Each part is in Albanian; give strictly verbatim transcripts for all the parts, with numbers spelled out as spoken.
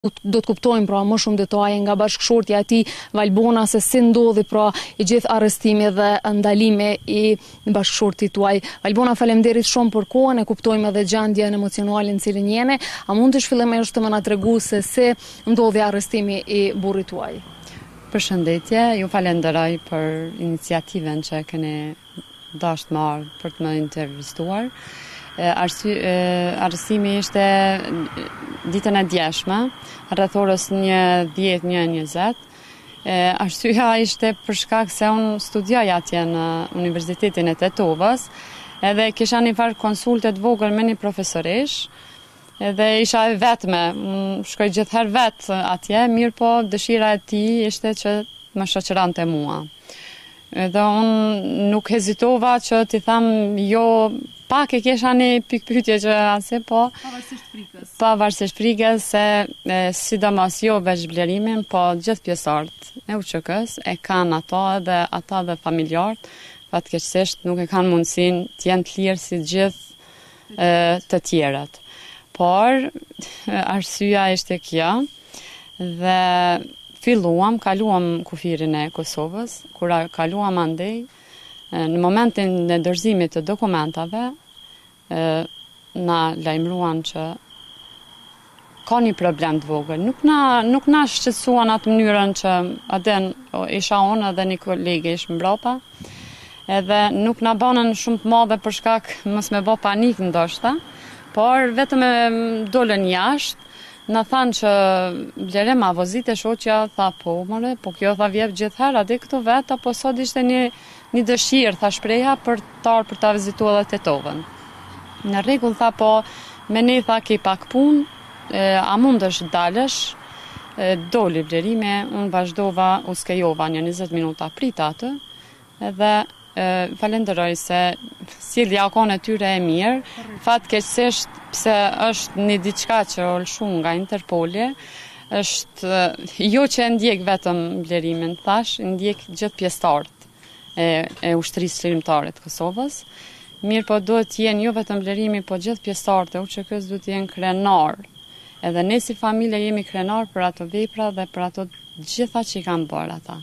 do të kuptojmë pra më shumë detaje nga bashkëshortja e tij Valbona se si ndodhi pra i gjithë arrestimi dhe ndalimi i bashkëshortit tuaj. Valbona, faleminderit shumë për kohën, e kuptojmë edhe gjendjen emocionale në cilën jeni. A mund të shfillimisht të më na tregu se si ndodhi arrestimi i burrit tuaj? Përshëndetje, ju falenderoj për iniciativën që keni dashur marrë për të më intervistuar. Arrestimi ishte ditën e djeshme, rreth orës një dhjetë një njëzet. Arsyeja ishte për shkak se unë studioj atje në Universitetin e Tetovës, edhe kisha një farë konsulte të vogël me një profesoresh, edhe isha e vetme, unë shkoj gjithherë vetë atje, mirë po dëshira e tij ishte që më shoqërante mua. Edhe unë nuk hezitova që t'i tham jo, pak e kisha një pikpyetje që asë, po... Pavarësisht frikës. Pavarësisht frikës, se e, sidomos jo veç blerimin, po gjithë pjesëtarët e U Q K-s e kanë ato edhe ata dhe familjarët, fatkeqësisht nuk e kanë mundësinë të jenë të lirë si gjithë e, të tjerët. Por, arsyeja ishte kjo, dhe filluam, kaluam kufirin e Kosovës, kur kaluam andej, në momentin e dorëzimit të dokumentave, na lajmëruan që ka një problem të vogël. Nuk na, nuk na shqetësuan atë mënyrën që aden isha unë edhe një kolege ishë mbrapa, edhe nuk na banën shumë të madhe për shkak mos me bë panik ndoshta, por vetëm e dolën jashtë, na thanë që blerem avozit e shoqja, tha po more, po kjo tha vjep gjithherë, adi këtu vetë, apo sot ishte një, një dëshirë, tha shpreha, për të arë për ta vizitu edhe Tetovën. Në rregull, tha po, me ne tha ki pak punë, a mundesh dalësh, e, doli blerime, unë vazhdova, u skejova një njëzet minuta prit atë, edhe e, falenderoj se sjellja e tyre e mirë, fatkeqësisht pse është një diçka që o lëshu nga Interpoli, është jo që e ndjek vetëm blerimin, thash, ndjek gjithë pjesëtarët e, e ushtrisë çlirimtare të Kosovës. Mirë po duhet të jenë jo vetëm blerimi, po gjithë pjesëtarët e U Q K-s duhet të jenë krenar. Edhe ne si familje jemi krenar për ato vepra dhe për ato gjitha që i kanë bërë ata.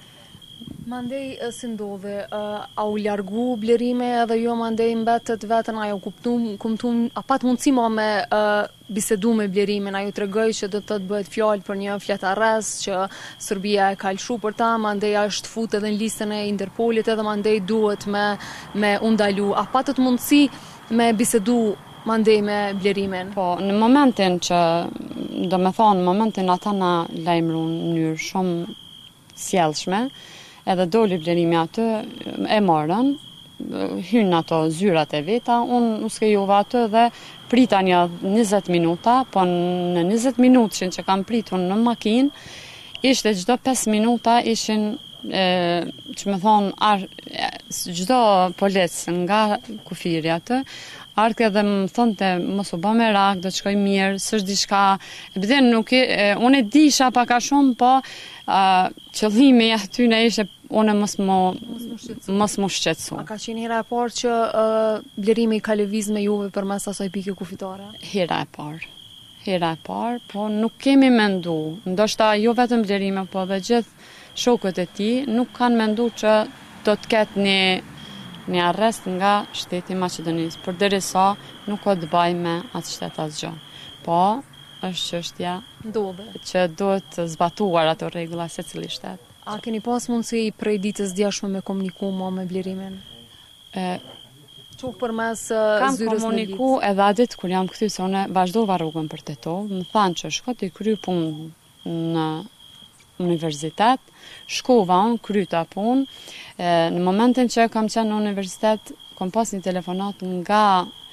Mandej si ndodhi, a u largu blerime edhe jo mandej mbetet vetën, a ju kuptum, kuptum, a pat mundësi ma me uh, bisedu me blerimin, a ju tregoj që do të të bëhet fjallë për një fletarës që Serbia e ka lëshu për ta, mandej është fut edhe në listën e Interpolit edhe mandej duhet me, me undalu. A patët mundësi me bisedu mandej me blerimin? Po, në momentin që, do me thonë, në momentin ata na lajmëru në mënyrë shumë sjellshme, edhe doli blerimi atë, e morën, hynë ato zyrat e veta, unë uskejova atë dhe prita një njëzet minuta, po në njëzet minutëshin që kam pritur në makinë, ishte gjdo pesë minuta ishin, e, që me thonë, ar, gjdo polic nga kufiri atë, Arke dhe më thonë të mos u bë me rak, do të shkoj mirë, s'është diçka, e bëden nuk e, unë e disha paka shumë, po uh, qëllimi aty në ishe unë mos më mos më shqetësu. A ka qenë hera e parë që uh, blerimi ka lëviz me juve përmes asaj pike kufitare? Hera e parë. Hera e parë, po nuk kemi mendu. Ndoshta jo vetëm blerime, po dhe gjithë shokët e tij nuk kanë mendu që do të ketë një një arrest nga shteti Maqedonisë, për derisa nuk ka të bëjë me atë shtet asgjë. Po, është çështja që duhet zbatuar ato rregulla secili shtet. A keni pas mundësi prej ditës djeshme me komuniku mo me blerimin? E, Qoftë përmes uh, kam zyrës në komuniku edhe atë ditë kur jam këthy, se unë vazhdova rrugën për Tetovë, më thanë që shko të kry punë në universitet, shkova unë, kryta punë. Në momentin që kam qenë në universitet, kam pas një telefonat nga